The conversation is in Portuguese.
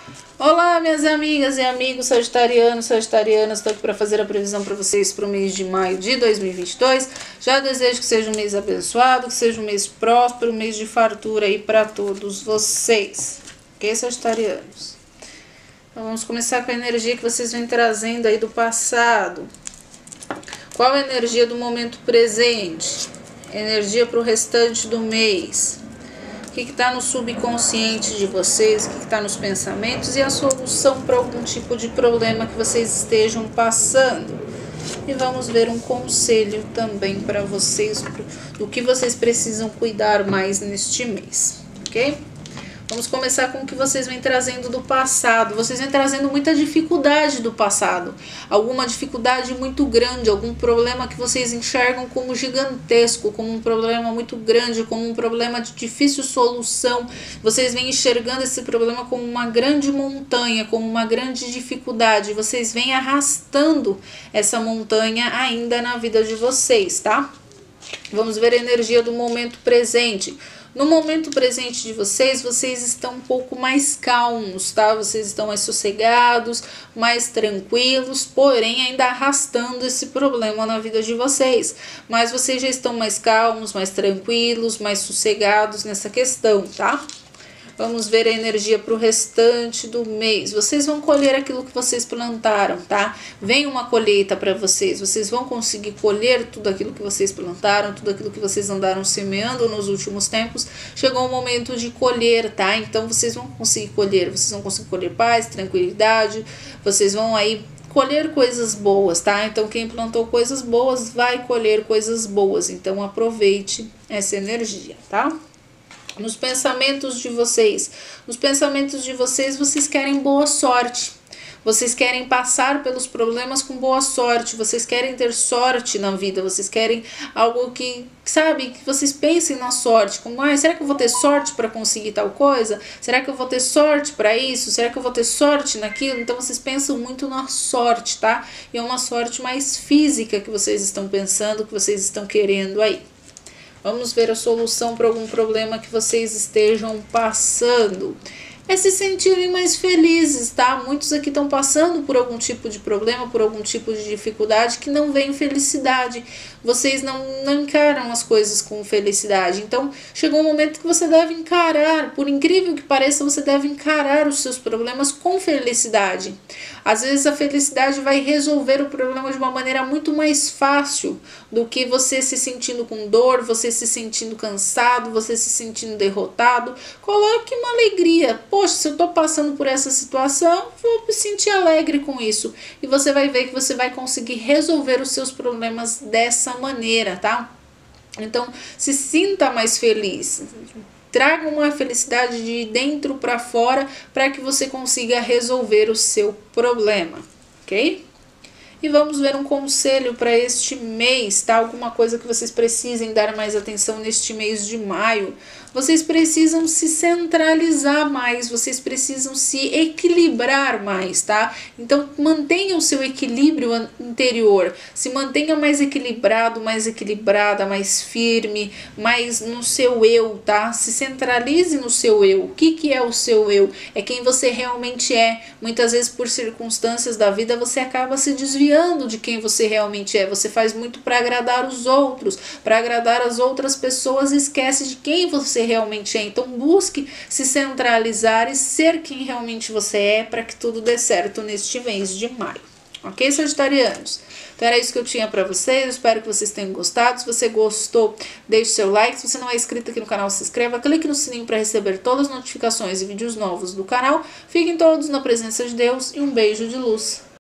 Olá, minhas amigas e amigos sagitarianos, sagitarianas, estou aqui para fazer a previsão para vocês para o mês de maio de 2022. Já desejo que seja um mês abençoado, que seja um mês próspero, um mês de fartura aí para todos vocês. Ok, sagitarianos? Então, vamos começar com a energia que vocês vêm trazendo aí do passado. Qual a energia do momento presente? Energia para o restante do mês. O que está no subconsciente de vocês, o que está nos pensamentos e a solução para algum tipo de problema que vocês estejam passando. E vamos ver um conselho também para vocês, do que vocês precisam cuidar mais neste mês, ok? Vamos começar com o que vocês vêm trazendo do passado. Vocês vêm trazendo muita dificuldade do passado. Alguma dificuldade muito grande, algum problema que vocês enxergam como gigantesco, como um problema muito grande, como um problema de difícil solução. Vocês vêm enxergando esse problema como uma grande montanha, como uma grande dificuldade. Vocês vêm arrastando essa montanha ainda na vida de vocês, tá? Vamos ver a energia do momento presente. No momento presente de vocês, vocês estão um pouco mais calmos, tá? Vocês estão mais sossegados, mais tranquilos, porém ainda arrastando esse problema na vida de vocês. Mas vocês já estão mais calmos, mais tranquilos, mais sossegados nessa questão, tá? Vamos ver a energia para o restante do mês. Vocês vão colher aquilo que vocês plantaram, tá? Vem uma colheita para vocês. Vocês vão conseguir colher tudo aquilo que vocês plantaram, tudo aquilo que vocês andaram semeando nos últimos tempos. Chegou o momento de colher, tá? Então vocês vão conseguir colher. Vocês vão conseguir colher paz, tranquilidade. Vocês vão aí colher coisas boas, tá? Então quem plantou coisas boas vai colher coisas boas. Então aproveite essa energia, tá? Nos pensamentos de vocês, vocês querem boa sorte, vocês querem passar pelos problemas com boa sorte, vocês querem ter sorte na vida, vocês querem algo que, sabe, que vocês pensem na sorte, como, será que eu vou ter sorte para conseguir tal coisa? Será que eu vou ter sorte para isso? Será que eu vou ter sorte naquilo? Então vocês pensam muito na sorte, tá? E é uma sorte mais física que vocês estão pensando, que vocês estão querendo aí. Vamos ver a solução para algum problema que vocês estejam passando. É se sentirem mais felizes, tá? Muitos aqui estão passando por algum tipo de problema, por algum tipo de dificuldade que não vem felicidade. Vocês não encaram as coisas com felicidade. Então, chegou um momento que você deve encarar, por incrível que pareça, você deve encarar os seus problemas com felicidade. Às vezes a felicidade vai resolver o problema de uma maneira muito mais fácil do que você se sentindo com dor, você se sentindo cansado, você se sentindo derrotado. Coloque uma alegria. Poxa, se eu estou passando por essa situação, vou me sentir alegre com isso. E você vai ver que você vai conseguir resolver os seus problemas dessa maneira, tá? Então, se sinta mais feliz. Traga uma felicidade de dentro para fora para que você consiga resolver o seu problema, ok? E vamos ver um conselho para este mês, tá? Alguma coisa que vocês precisem dar mais atenção neste mês de maio. Vocês precisam se centralizar mais, vocês precisam se equilibrar mais, tá? Então mantenha o seu equilíbrio interior, se mantenha mais equilibrado, mais equilibrada, mais firme, mais no seu eu, tá? Se centralize no seu eu. O que é o seu eu? É quem você realmente é. Muitas vezes por circunstâncias da vida você acaba se desviando de quem você realmente é. Você faz muito para agradar os outros, para agradar as outras pessoas e esquece de quem você realmente é. Então busque se centralizar e ser quem realmente você é para que tudo dê certo neste mês de maio. Ok, sagitarianos? Então era isso que eu tinha para vocês, eu espero que vocês tenham gostado. Se você gostou, deixe seu like. Se você não é inscrito aqui no canal, se inscreva. Clique no sininho para receber todas as notificações e vídeos novos do canal. Fiquem todos na presença de Deus e um beijo de luz.